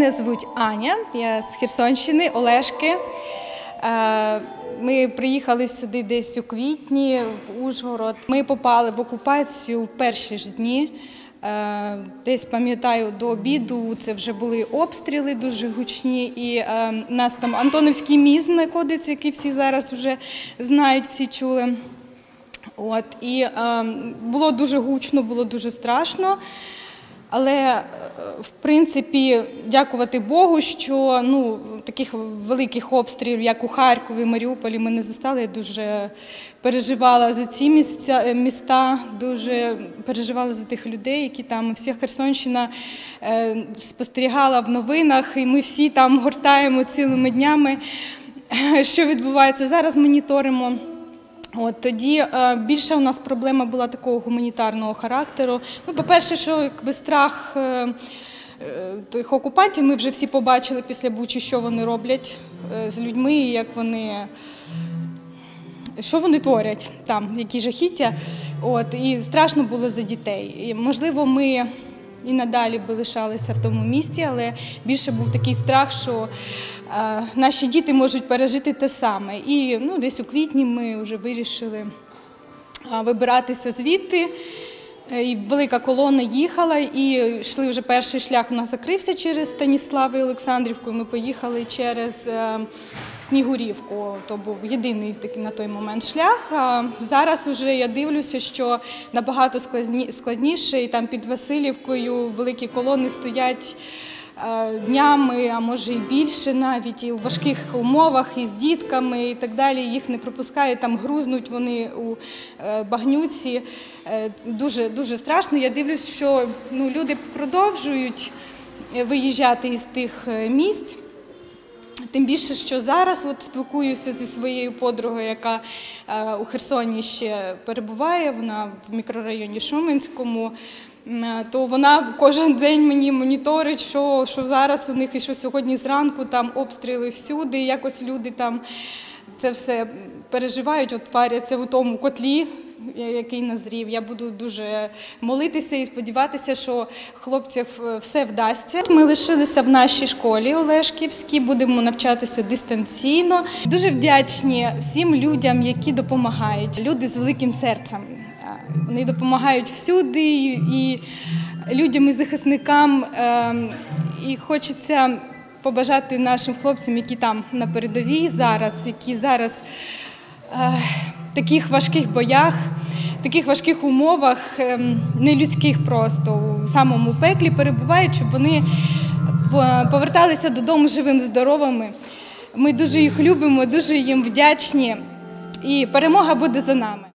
Мене звуть Аня, я з Херсонщини, Олешки. Ми приїхали сюди десь у квітні, в Ужгород. Ми попали в окупацію в перші ж дні. Десь, пам'ятаю, до обіду це вже були обстріли дуже гучні. І у нас там Антонівський міст знаходиться, який всі зараз вже знають, всі чули. І було дуже гучно, було дуже страшно. Але, в принципі, дякувати Богу, що таких великих обстрілів, як у Харкові, Маріуполі, ми не застали. Я дуже переживала за ці міста, дуже переживала за тих людей, які там, вся Херсонщина спостерігала в новинах, і ми всі там гортаємо цілими днями, що відбувається. Зараз моніторимо. Тоді більше у нас проблема була такого гуманітарного характеру. По-перше, що страх тих окупантів ми вже всі побачили після Бучі, що вони роблять з людьми, і що вони творять там, які жахіття. І страшно було за дітей. І, можливо, ми і надалі би лишалися в тому місті, але більше був такий страх, що наші діти можуть пережити те саме. І десь у квітні ми вже вирішили вибиратися звідти. І велика колона їхала, і йшли вже перший шлях у нас закрився через Станіслав і Олександрівку, і ми поїхали через Снігурівку. То був єдиний такий на той момент шлях. Зараз вже я дивлюся, що набагато складніше, і там під Василівкою великі колони стоять днями, а може і більше навіть, і у важких умовах, і з дітками і так далі. Їх не пропускають, там грузнуть вони у багнюці. Дуже, дуже страшно. Я дивлюсь, що люди продовжують виїжджати із тих місць. Тим більше, що зараз спілкуюся зі своєю подругою, яка у Херсоні ще перебуває, вона в мікрорайоні Шуменському, то вона кожен день мені моніторить, що зараз у них і що сьогодні зранку там обстріли всюди, і якось люди там це все переживають, варяться у тому котлі, який назрів. Я буду дуже молитися і сподіватися, що хлопцям все вдасться. Ми лишилися в нашій школі Олешківській, будемо навчатися дистанційно. Дуже вдячні всім людям, які допомагають. Люди з великим серцем. Вони допомагають всюди, і людям, і захисникам. І хочеться побажати нашим хлопцям, які там на передовій зараз, які зараз в таких важких боях, в таких важких умовах, нелюдських просто, у самому пеклі перебувають, щоб вони поверталися додому живими, здоровими. Ми дуже їх любимо, дуже їм вдячні, і перемога буде за нами.